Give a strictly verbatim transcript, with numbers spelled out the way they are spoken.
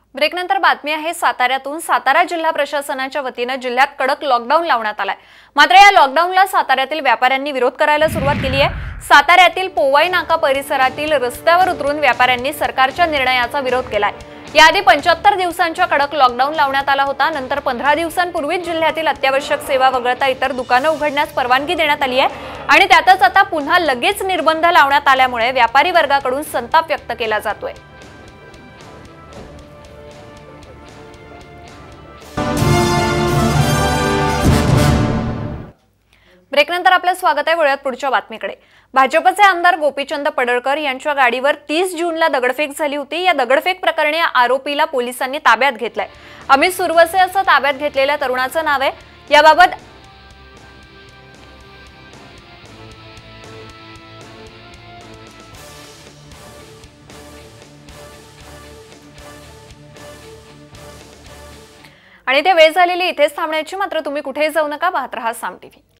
ब्रेकनंतर बातमी आहे साताऱ्यातून। सातारा जिल्हा प्रशासनाच्या वतीने जिल्ह्यात कडक लॉकडाऊन लावण्यात आलाय। मात्र या लॉकडाऊनला साताऱ्यातील व्यापाऱ्यांनी विरोध करायला सुरुवात केली आहे। साताऱ्यातील पोवाई नाका परिसरातील रस्त्यावर उतरून व्यापाऱ्यांनी सरकारच्या निर्णयाचा विरोध केलाय। याआधी पंच्याहत्तर दिवसांच्या कडक लॉकडाऊन लावण्यात आला होता। नंतर पंधरा दिवसांपूर्वीच जिल्ह्यातील अत्यावश्यक सेवा वगळता इतर दुकाने उघडण्यास परवानगी देण्यात आली आहे आणि त्यातच आता पुन्हा लगेच निर्बंध लावण्यात आल्यामुळे व्यापारी वर्गाकडून संताप व्यक्त केला जातोय। ब्रेकनंतर आपलं स्वागत आहे। वळूयात पुढच्या बातमीकडे। भाजपचे आमदार गोपीचंद पडळकर यांच्या गाडीवर तीस जूनला दगडफेक झाली होती। या दगडफेक प्रकरणी आरोपीला पोलिसांनी ताब्यात घेतलाय। अमित सुरवसे असं ताब्यात घेतलेल्या तरुणाचं नाव आहे। याबाबत आणि ते वेळ झालेली इथेच थांबण्याची, मात्र तुम्ही कुठेही जाऊ नका, पाहत रहा साम टीव्ही।